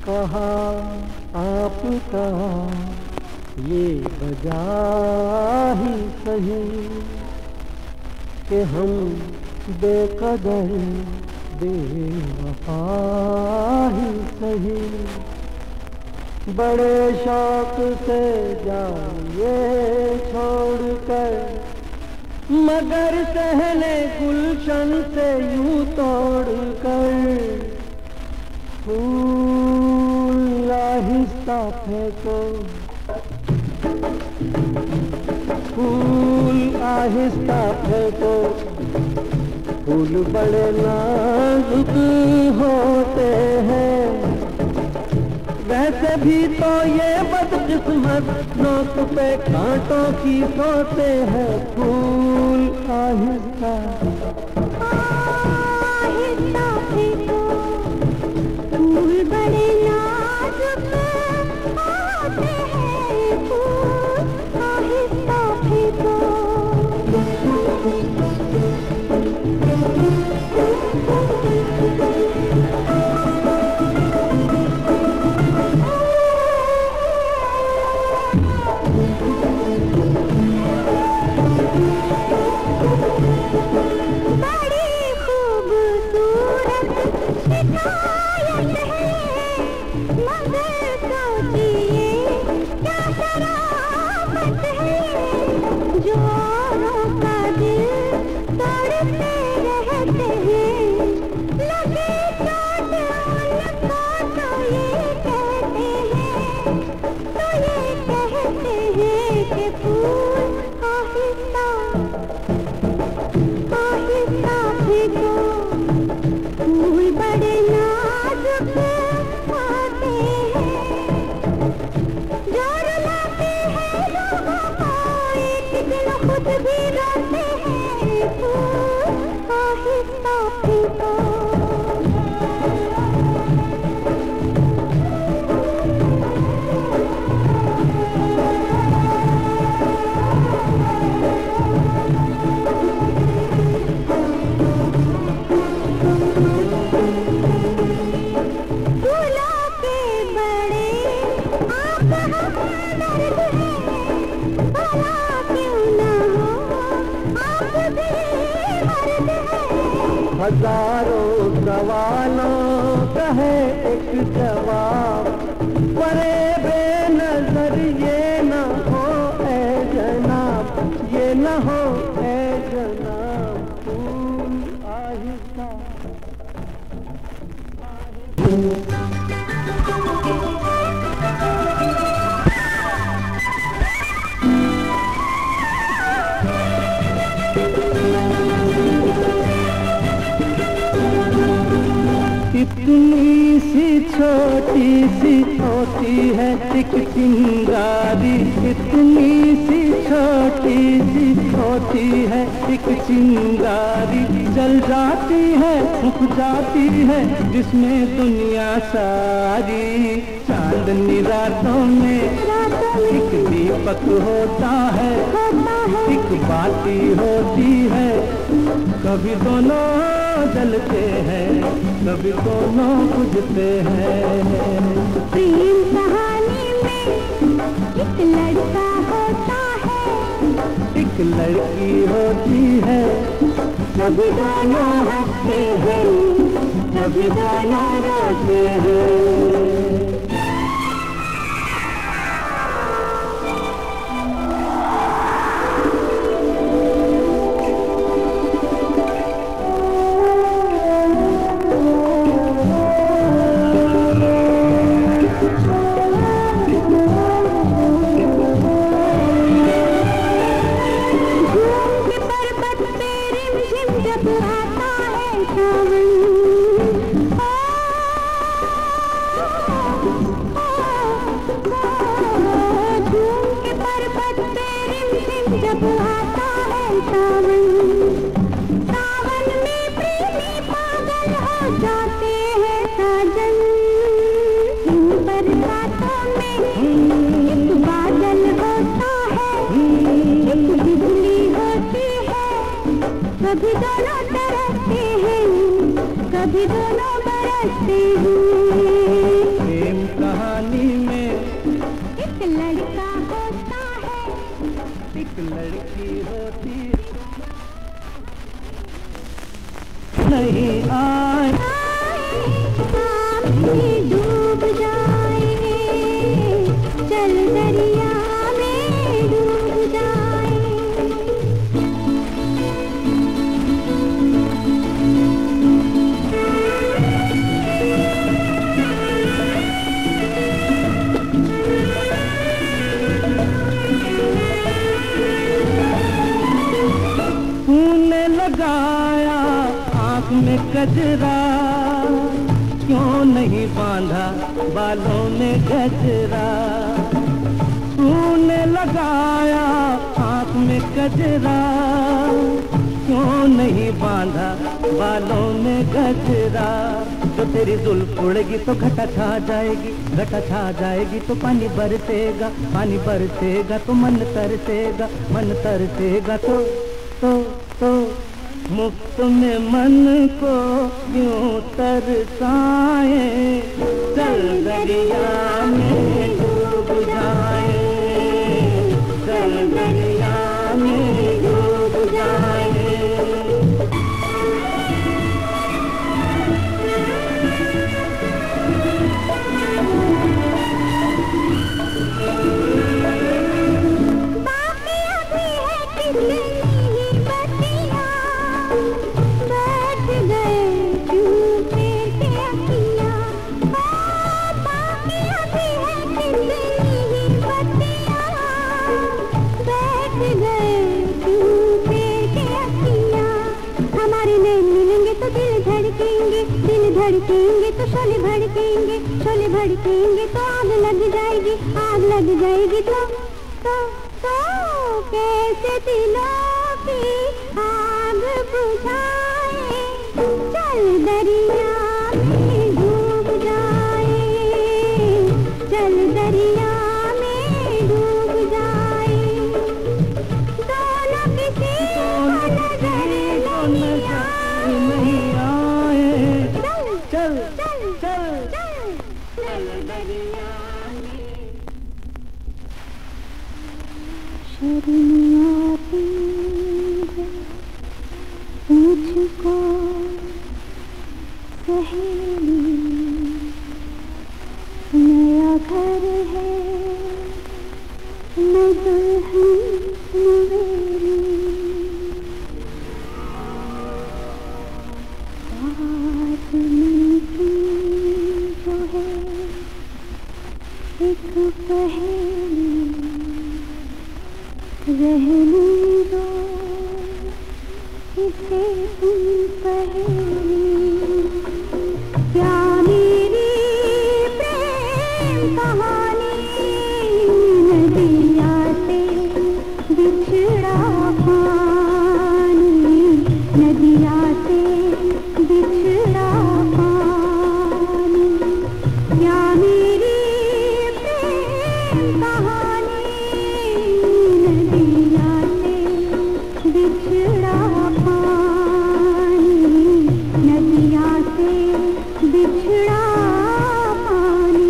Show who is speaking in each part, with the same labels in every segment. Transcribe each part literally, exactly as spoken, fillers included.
Speaker 1: कहाँ आपका ये वजह ही सही कि हम बेकदर बेवफा ही सही। बड़े शौक से जाइए छोड़कर, मगर सहने गुलशन से यूं तोड़कर। फूल आहिस्ता फेंको, फूल आहिस्ता फेंको, फूल बड़े नाजुक होते हैं। वैसे भी तो ये बदकिस्मत नोक पे कांटों की सोते हैं। फूल आहिस्ता
Speaker 2: आहिस्ता फेंको, फूल बड़े नाजुक होते हैं। फूल आहिस्ता फेंको।
Speaker 1: हजारों सवालों का है एक जवाब, परे बेनजर ये न हो ए जनाब, ये न हो ए जनाब। फूल आहिस्ता इतनी सी छोटी सी होती है एक चिंगारी, इतनी सी छोटी सी होती है एक चिंगारी। जल जाती है रुक जाती है जिसमें दुनिया सारी। चांदनी रातों में एक दीपक होता है, एक बाती होती है। कभी दोनों जलते हैं, कभी दोनों बुझते हैं।
Speaker 2: प्रेम कहानी में एक लड़का होता है,
Speaker 1: एक लड़की होती है।
Speaker 2: कभी दोनों हंसते हैं, कभी दोनों रोते हैं। जब आता है सावन, सावन में प्रेमी पागल हो जाते हैं साजन। इन बरसातों में एक बादल होता है, एक बिजली होती है। कभी दोनों तरसते हैं, कभी दोनों बरसते हैं।
Speaker 1: प्रेम कहानी में
Speaker 2: एक लड़का होता है,
Speaker 1: एक लड़की होती नहीं आए,
Speaker 2: सामने डूब जाए, चल दरिया में डूब जाए।
Speaker 1: तूने लगाया आँख में गजरा, क्यों नहीं बांधा बालों में गजरा। तूने लगाया आँख में गजरा, क्यों नहीं बांधा बालों में गजरा। तो तेरी जुल्फ उड़ेगी तो घटा छा जाएगी, घटा छा जाएगी तो पानी बरसेगा, पानी बरसेगा तो मन तरसेगा, मन तरसेगा तो तो तो मुफ्त में मन को क्यों तरसाए। चल दरिया में डूब जाए, चल दरिया में डूब जाए।
Speaker 2: धड़केंगे, दिल धड़केंगे तो शोले भड़केंगे, शोले भड़केंगे तो आग लग जाएगी, आग लग जाएगी तो तो तो कैसे दिलों की आग बुझाए। चल दरिया में डूब जाए, चल दरिया में डूब जाए। दोनों किसी को नजर नहीं आए।
Speaker 1: चल चल चल
Speaker 2: चल दरिया में। शर्म आती है मुझको सहेली, नया घर है मैं दुल्हन मेरी। जो है एक पहेली, रहने दो इसे पहेली। क्या मेरी प्रेम कहानी नदिया से बिछड़ा पानी, नदिया से बिछड़ा पानी। क्या मेरी प्रेम कहानी नदिया से बिछड़ा पानी, नदिया से बिछड़ा पानी।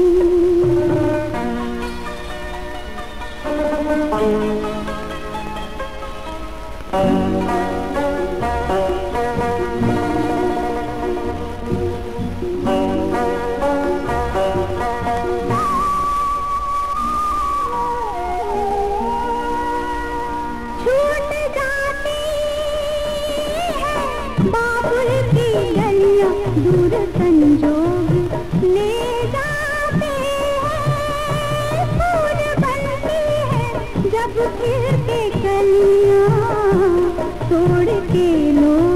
Speaker 2: छूट जाती है बाबुल की गलियां, दूर संजोग ले जाते हैं। फूल बनती है जब फिर के कलियां, तोड़ के लोग